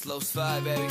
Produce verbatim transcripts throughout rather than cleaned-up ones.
Flow Slide, baby.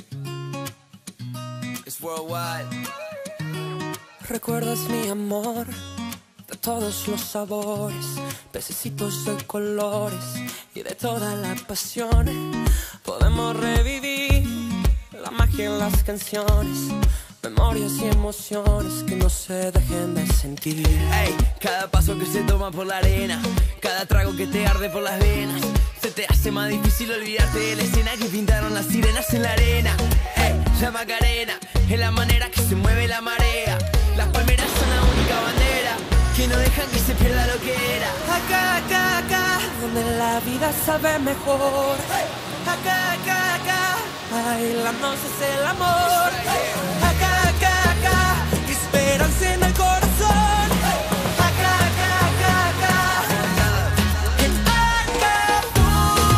It's worldwide. Recuerdas mi amor de todos los sabores, pececitos de colores y de toda la pasión. Podemos revivir la magia en las canciones, memorias y emociones que no se dejen de sentir. Ey, cada paso que se toma por la arena, cada trago que te arde por las venas, se te hace más difícil olvidarte de la escena que pintaron las sirenas en la arena. Ey, la Macarena es la manera que se mueve la marea. Las palmeras son la única bandera que no dejan que se pierda lo que era. Acá, acá, acá, donde la vida sabe mejor. Acá, acá, acá, bailamos es el amor. Acá, acá, acá, esperanza en el corazón. Acá, acá, acá, acá, en Acapulco.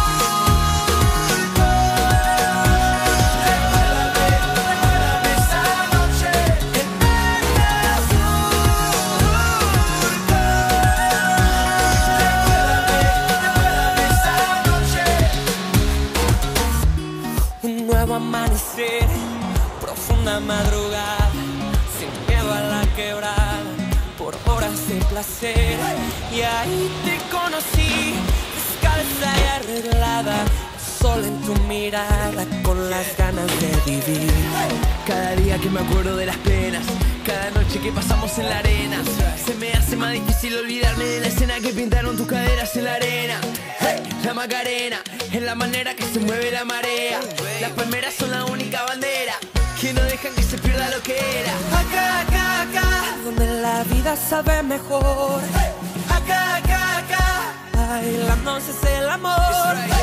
Recuérdame esa noche en Acapulco. Recuérdame, recuérdame esa noche. Un nuevo amanecer, profunda madrugada, sin miedo a la quebrada, por horas de placer. Y ahí te conocí, descalza y arreglada, sol en tu mirada, con las ganas de vivir. Cada día que me acuerdo de las penas, cada noche que pasamos en la arena, se me hace más difícil olvidarme de la escena que pintaron tus caderas en la arena. Hey, la Macarena es la manera que se mueve la marea. Las palmeras son la única bandera que no dejan que se pierda lo que era. Acá, acá, acá, donde la vida sabe mejor. Acá, acá, acá, bailamos es el amor.